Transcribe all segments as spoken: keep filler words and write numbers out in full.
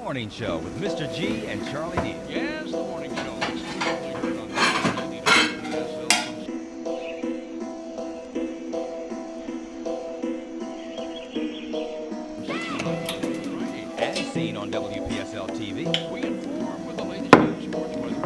Morning Show with Mister G and Charlie D. Yes, the morning show. Exclusively heard on and seen on W P S L T V. We inform with the latest news, sports weather.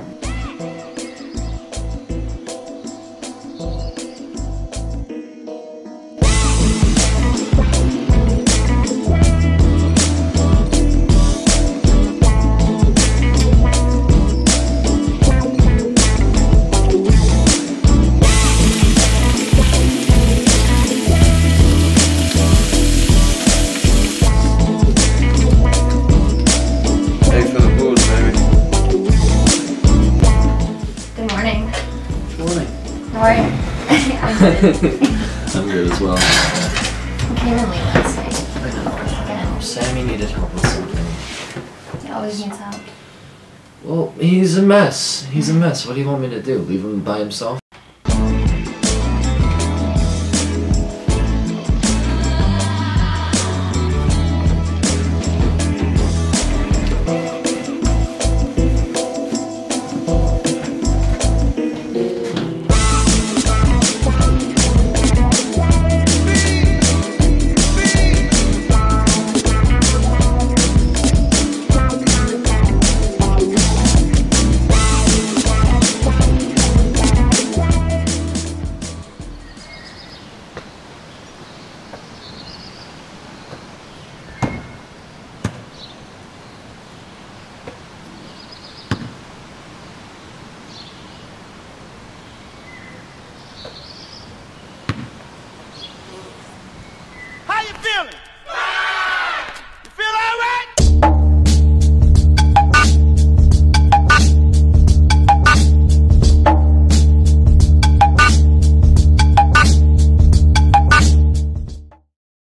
I'm good as well. I came in late last night. I know. Again. Sammy needed help with something. He always needs help. Well, he's a mess. He's a mess. What do you want me to do? Leave him by himself?